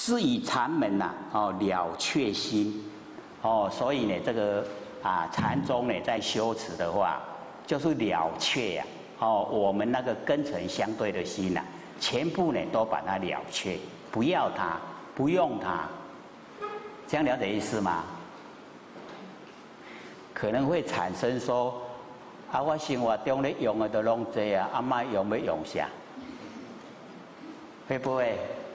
是以禅门呐，了却心，所以呢，这个禅宗呢，在修持的话，就是了却呀，我们那个根尘相对的心呐，全部呢都把它了却，不要它，不用它，这样了解意思吗？可能会产生说，我生活中咧用的都拢这啊，阿妈用要用啥？会不会？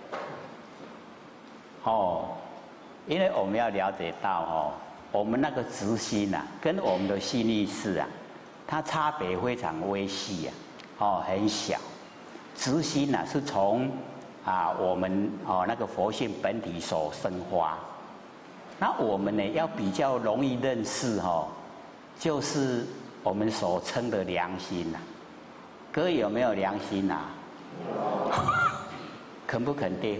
因为我们要了解到我们那个直心呐，跟我们的心意识啊，它差别非常微细很小。直心呐是从我们那个佛性本体所生发。那我们呢要比较容易认识就是我们所称的良心呐。各位有没有良心呐？有。肯不肯定？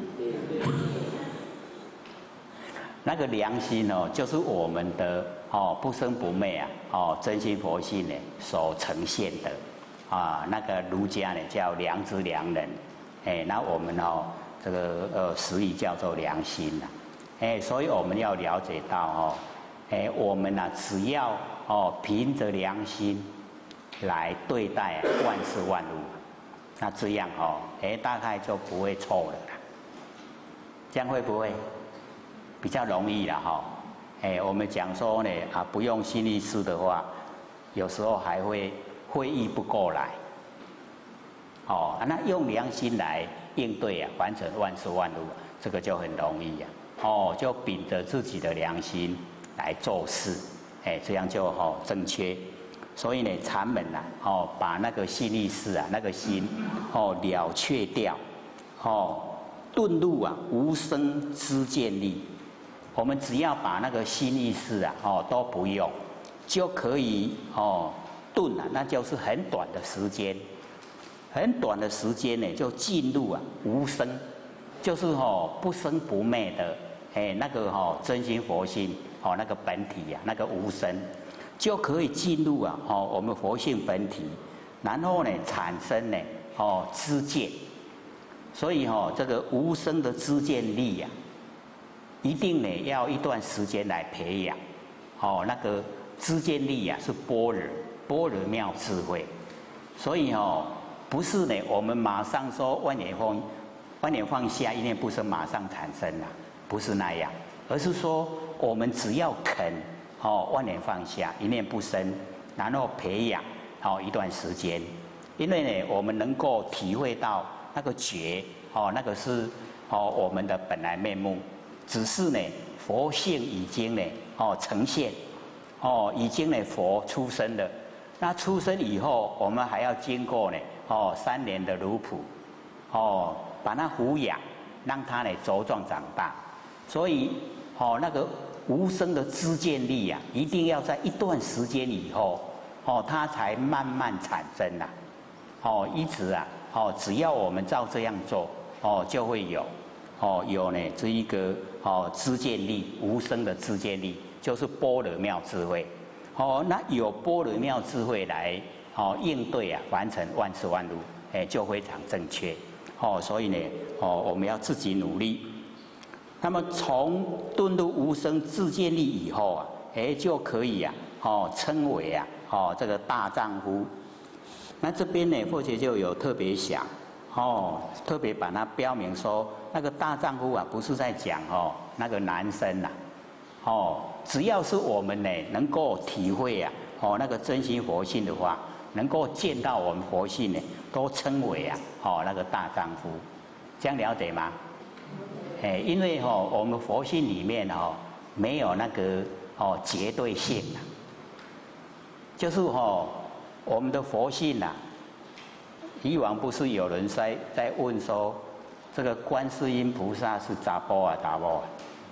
那个良心就是我们的不生不灭真心佛性呢所呈现的那个儒家呢叫良知良能，那我们这个实义叫做良心呐，所以我们要了解到我们只要凭着良心来对待万事万物，那这样大概就不会错了啦。这样会不会？比较容易啦我们讲说呢不用心意识的话，有时候还会会意不过来那用良心来应对完成万事万物，这个就很容易就秉着自己的良心来做事，这样就正确。所以呢，禅门把那个心意识那个心了却掉顿入无生知见力。我们只要把那个心意识都不用，就可以顿那就是很短的时间，很短的时间呢就进入无生，就是不生不灭的那个真心佛性那个本体那个无生，就可以进入我们佛性本体，然后呢产生呢知见。所以这个无生的知见力一定呢要一段时间来培养那个知见力是般若妙智慧。所以不是呢我们马上说万念放下一念不生马上产生不是那样，而是说我们只要肯万念放下一念不生，然后培养一段时间，因为呢我们能够体会到那个觉那个是我们的本来面目，只是呢佛性已经呢呈现已经呢佛出生了。那出生以后，我们还要经过呢3年的奴仆把它抚养，让它呢茁壮长大。所以那个无生的知见力一定要在一段时间以后它才慢慢产生一直只要我们照这样做就会有有呢这一个知见力，无生的知见力，就是般若妙智慧那有般若妙智慧来应对完成万事万物就非常正确所以呢我们要自己努力。那么从顿入无生知见力以后就可以称为这个大丈夫。那这边呢或者就有特别想特别把它标明说，那个大丈夫不是在讲那个男生只要是我们呢能够体会那个真心佛性的话，能够见到我们佛性呢，都称为那个大丈夫。这样了解吗？因为我们佛性里面没有那个绝对性就是我们的佛性以往不是有人在问说，这个观世音菩萨是查甫查某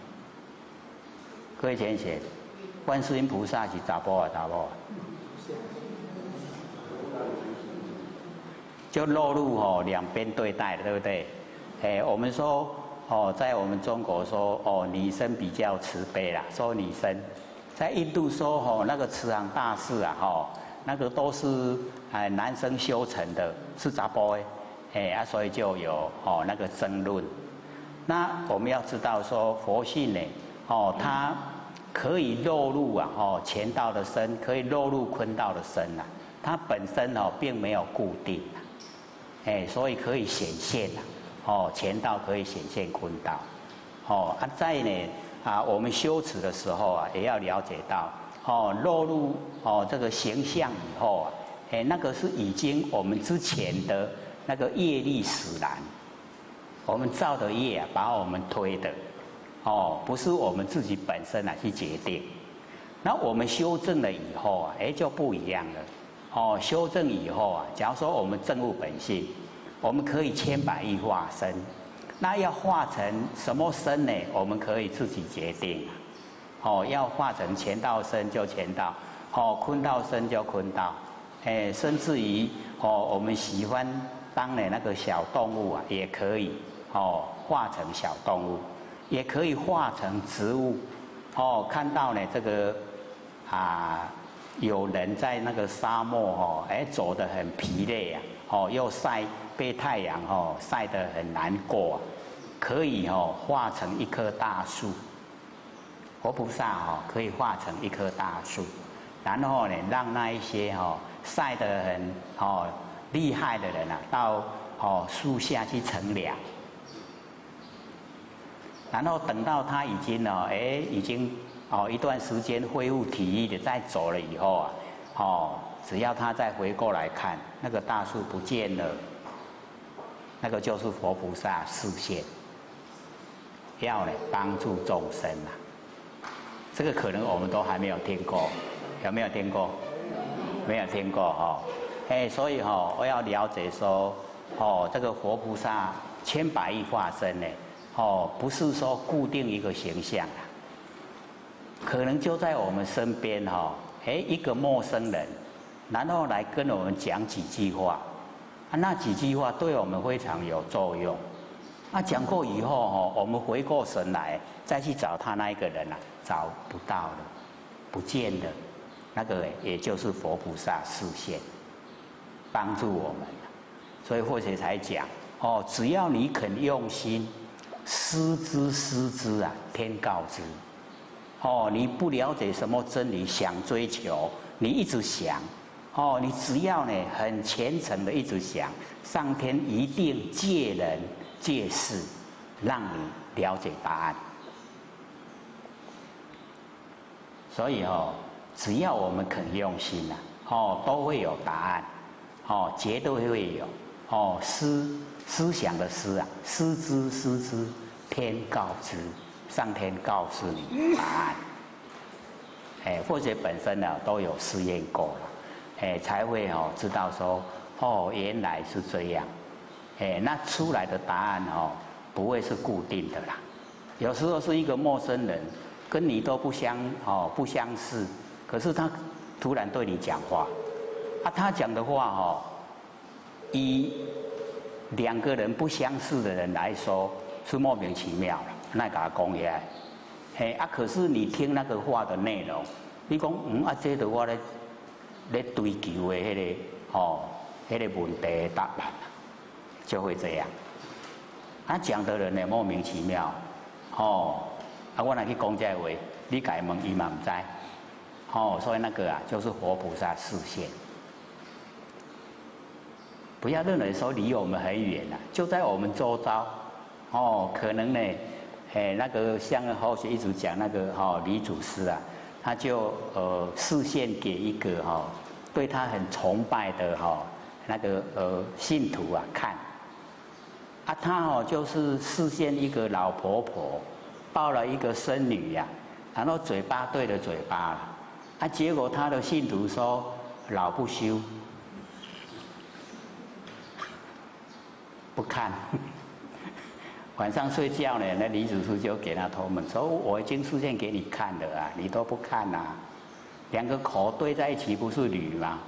各位先生，观世音菩萨是查甫查某就落入两边对待了，对不对？我们说在我们中国说女生比较慈悲啦，说女生在印度说那个慈航大士那个都是男生修成的，是查甫所以就有那个争论。 那我们要知道说佛性呢，它可以落入啊，乾道的身，可以落入坤道的身啊，它本身并没有固定所以可以显现乾道可以显现坤道，在呢我们修持的时候也要了解到，落入这个形象以后那个是已经我们之前的那个业力使然，我们造的业把我们推的，不是我们自己本身去决定。那我们修正了以后就不一样了。修正以后假如说我们证悟本性，我们可以千百亿化身，那要化成什么身呢？我们可以自己决定。要化成乾道身就乾道，坤道身就坤道，甚至于我们喜欢当的那个小动物也可以化成小动物，也可以化成植物。看到呢这个有人在那个沙漠走得很疲累又被太阳晒得很难过可以化成一棵大树。佛菩萨可以化成一棵大树，然后呢让那一些晒得很厉害的人到树下去乘凉，然后等到他已经一段时间恢复体力的再走了以后只要他再回过来看，那个大树不见了，那个就是佛菩萨示现，要呢帮助众生这个可能我们都还没有听过，有没有听过？没有听过所以我要了解说这个佛菩萨千百亿化身呢不是说固定一个形象可能就在我们身边一个陌生人，然后来跟我们讲几句话那几句话对我们非常有作用。讲过以后我们回过神来再去找他那一个人找不到了，不见了，那个也就是佛菩萨示现，帮助我们。所以或者才讲只要你肯用心，师之天告之。你不了解什么真理，想追求，你一直想你只要呢很虔诚的一直想，上天一定借人借事让你了解答案。所以只要我们肯用心都会有答案绝对会有思想的思师之天告之，上天告诉你答案。或者本身都有试验过了才会知道说原来是这样那出来的答案不会是固定的啦，有时候是一个陌生人跟你都不相识，可是他突然对你讲话他讲的话以两个人不相识的人来说是莫名其妙了，那给他讲起来可是你听那个话的内容，你讲这个我咧追求的那个问题的答案就会这样。讲的人呢莫名其妙我若去讲这话，你改问伊嘛不知所以那个就是佛菩萨示现。不要认为说离我们很远就在我们周遭可能呢那个像后续一直讲那个李祖师他就示现给一个对他很崇拜的那个信徒看他就是示现一个老婆婆抱了一个孙女然后嘴巴对着嘴巴结果他的信徒说老不休不看晚上睡觉呢，那李祖师就给他托梦说我已经示现给你看了你都不看两个口对在一起不是驴吗？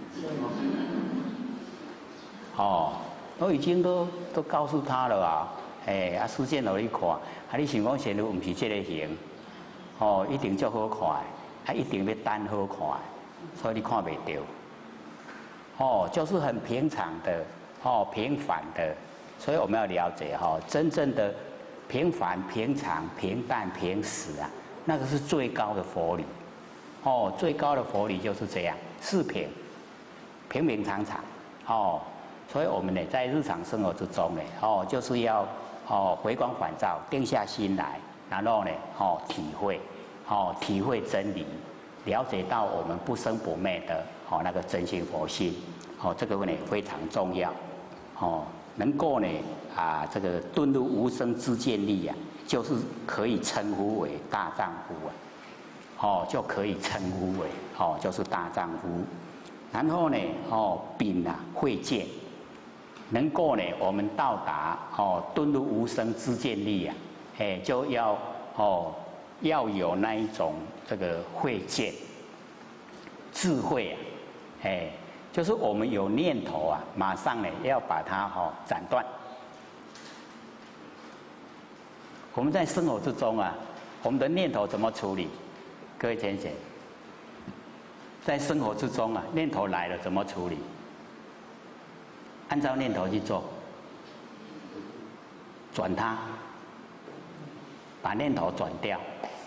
我已经都告诉他了示现给你看你想讲现在不是这个形一定就好看一定要单好看所以你看不到就是很平常的平凡的。所以我们要了解真正的平凡、平常、平淡、平实啊，那个是最高的佛理。哦，最高的佛理就是这样，是平，平平常常。哦，所以我们呢，在日常生活之中呢，哦，就是要回光返照，定下心来，然后呢，体会真理，了解到我们不生不灭的那个真心佛性。这个呢非常重要。能够呢这个顿入无生之见力啊，就是可以称呼为大丈夫啊。就可以称呼为就是大丈夫。然后呢秉慧见，能够呢我们到达顿入无生之见力啊，就要有那一种这个慧见智慧啊，就是我们有念头啊，马上呢要把它斩断。我们在生活之中啊，我们的念头怎么处理？各位先生，在生活之中啊，念头来了怎么处理？按照念头去做，转它，把念头转掉。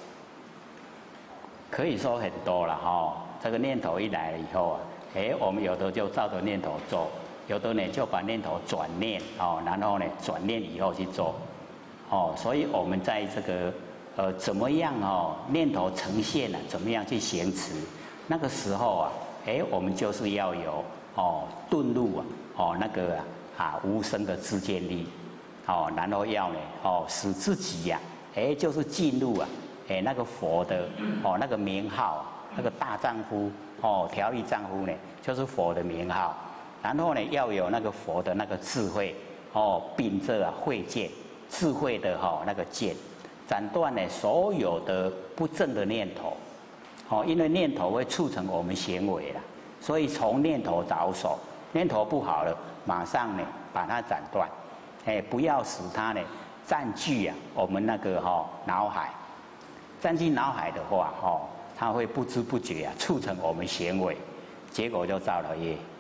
可以说很多了这个念头一来了以后啊，我们有的就照着念头做，有的呢就把念头转念然后呢转念以后去做。所以我们在这个怎么样念头呈现怎么样去行持，那个时候啊，我们就是要有顿入那个无生的知见力，然后要呢使自己呀就是进入那个佛的那个名号，那个大丈夫调御丈夫呢，就是佛的名号。然后呢要有那个佛的那个智慧秉着慧见，智慧的那个见，斩断呢所有的不正的念头。因为念头会促成我们行为啦，所以从念头着手，念头不好了，马上呢把它斩断，不要使它呢占据我们那个脑海，占据脑海的话它会不知不觉促成我们行为，结果就造了业。